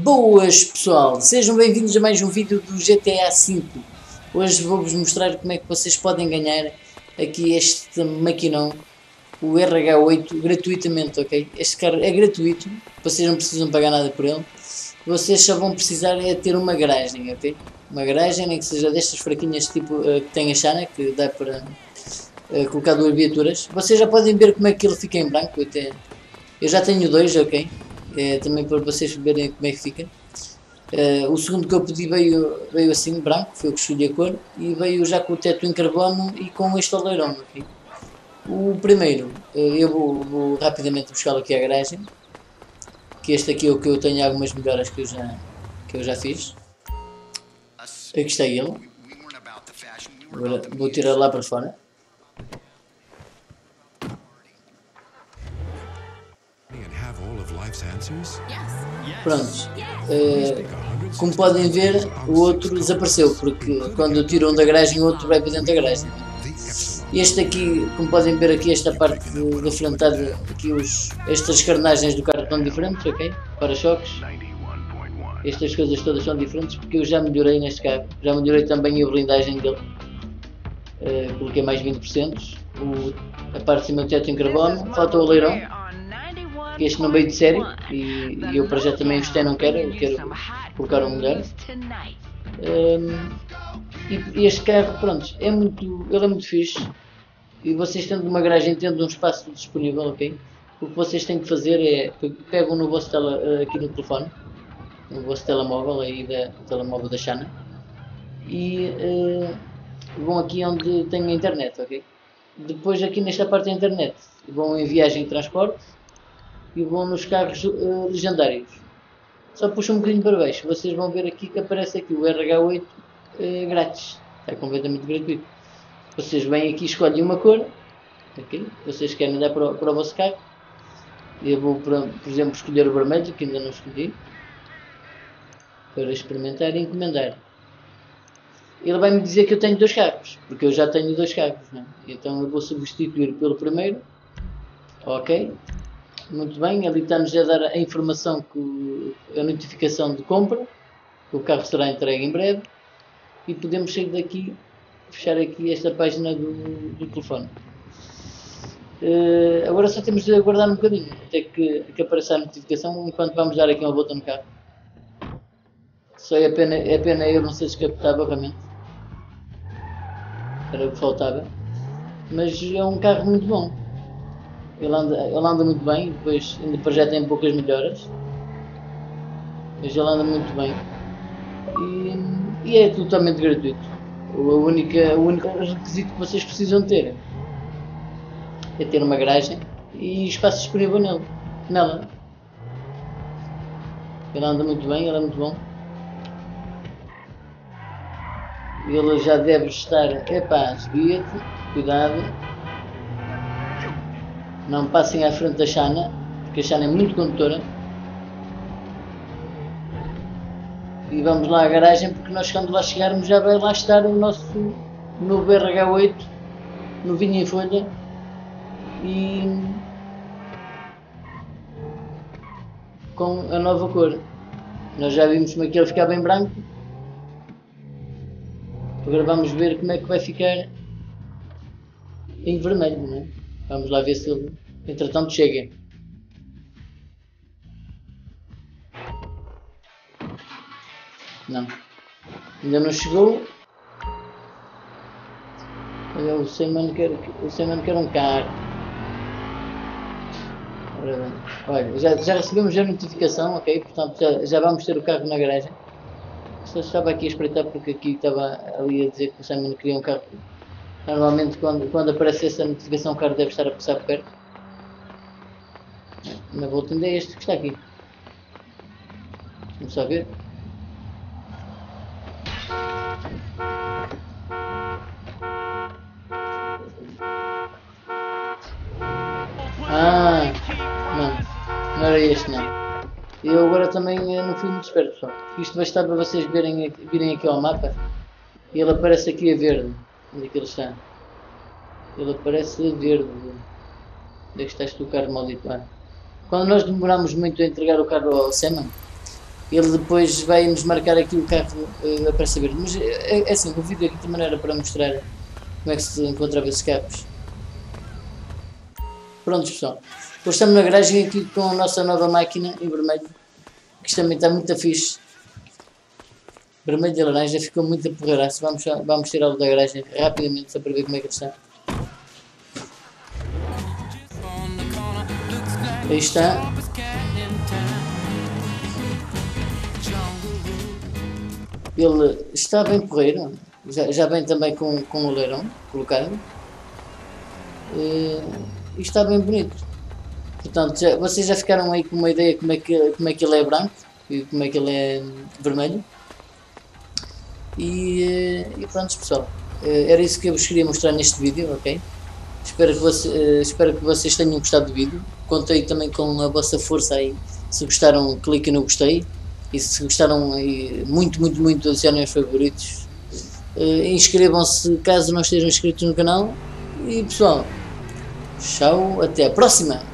Boas pessoal, sejam bem-vindos a mais um vídeo do GTA V. Hoje vou-vos mostrar como é que vocês podem ganhar aqui este maquinão, o RH8, gratuitamente, ok? Este carro é gratuito, vocês não precisam pagar nada por ele. Vocês só vão precisar é ter uma garagem, ok? Uma garagem, nem que seja destas fraquinhas tipo que tem a chana, que dá para colocar duas viaturas. Vocês já podem ver como é que ele fica em branco, eu já tenho dois, ok? Também para vocês verem como é que fica. O segundo que eu pedi veio assim, branco, foi o que escolhi a cor, e veio já com o teto em carbono e com este oleirão, ok? O primeiro, eu vou rapidamente buscar aqui à garagem, que este aqui é o que eu tenho algumas melhoras que eu já fiz. Aqui está ele. Agora vou tirar lá para fora. Prontos, como podem ver, o outro desapareceu, porque quando eu tiro um da garagem o outro vai para dentro da garagem. Este aqui, como podem ver aqui, esta parte da frente, aqui estas carnagens do carro estão diferentes, ok? Para-choques, estas coisas todas são diferentes porque eu já melhorei neste carro, já melhorei também a blindagem dele, coloquei mais 20%, a parte de cima do teto em carbono, falta o leirão. Este não veio de série e eu para já também gostei, não quero, eu quero colocar um melhor. E este carro, pronto, ele é muito fixe. E vocês tendo uma garagem, tendo um espaço disponível, ok? O que vocês têm que fazer é, pegam no vosso aqui no telefone, no vosso telemóvel, aí do telemóvel da Xana, e vão aqui onde tem a internet, ok? Depois aqui nesta parte da internet, vão em viagem e transporte, e vão nos carros legendários. Só puxam um bocadinho para baixo, vocês vão ver aqui que aparece aqui o RH8 grátis, está completamente gratuito. Vocês vêm aqui e escolhem uma cor, okay? Vocês querem dar para o vosso carro. Eu vou, por exemplo, escolher o vermelho, que ainda não escolhi, para experimentar e encomendar. Ele vai me dizer que eu tenho dois carros, porque eu já tenho dois carros, não é? Então eu vou substituir pelo primeiro, ok? Muito bem, ali está-nos a dar a informação, a notificação de compra, que o carro será entregue em breve, e podemos sair daqui, fechar aqui esta página do telefone. Agora só temos de aguardar um bocadinho, até que apareça a notificação, enquanto vamos dar aqui uma volta no carro. Só é pena eu não ser descapotável, realmente. Era o que faltava. Mas é um carro muito bom. Ele anda muito bem, depois ainda para já tem poucas melhoras, mas ele anda muito bem e é totalmente gratuito. O único requisito que vocês precisam ter é ter uma garagem e espaço disponível nela. Ele anda muito bem, ele é muito bom. Ele já deve estar, epá, guia-te, cuidado. Não passem à frente da Xana, porque a Xana é muito condutora. E vamos lá à garagem, porque nós quando lá chegarmos já vai lá estar o nosso novo RH8, novinho em folha. E com a nova cor. Nós já vimos como é que ele ficava em branco. Agora vamos ver como é que vai ficar em vermelho, não é? Vamos lá ver se ele, entretanto, chega. Não. Ainda não chegou. Olha, o Seyman quer um carro. Olha, já recebemos a notificação, ok? Portanto, já vamos ter o carro na garagem. Só estava aqui a espreitar porque aqui estava ali a dizer que o Seyman queria um carro. Normalmente quando aparece essa notificação o carro deve estar a passar por perto. Na volta ainda é este que está aqui. Vamos só ver. Não era este não. Eu agora também não fui muito esperto, pessoal. Isto vai estar para vocês virem aqui ao mapa. E ele aparece aqui a verde. Onde é que ele está? Ele aparece a verde. Onde é que está este carro maldito? Quando nós demoramos muito a entregar o carro ao Seyman, ele depois vai nos marcar aqui o carro a pressa verde. Mas é assim, o vídeo aqui também era para mostrar como é que se encontrava esses carros. Prontos pessoal, hoje estamos na garagem aqui com a nossa nova máquina em vermelho, que isto também está muito fixe. Vermelho e laranja, ficou muito a porreiraço. Vamos tirá-lo da garagem rapidamente só para ver como é que ele está. Aí está. Ele está bem porreiro, já vem também com o leirão colocado. E está bem bonito. Portanto, vocês já ficaram aí com uma ideia como é que ele é branco e como é que ele é vermelho. E pronto pessoal, era isso que eu vos queria mostrar neste vídeo, ok? Espero que vocês tenham gostado do vídeo. Contei também com a vossa força aí. Se gostaram, cliquem no gostei. E se gostaram aí, muito adicionem aos favoritos. Inscrevam-se caso não estejam inscritos no canal. E pessoal, tchau, até a próxima!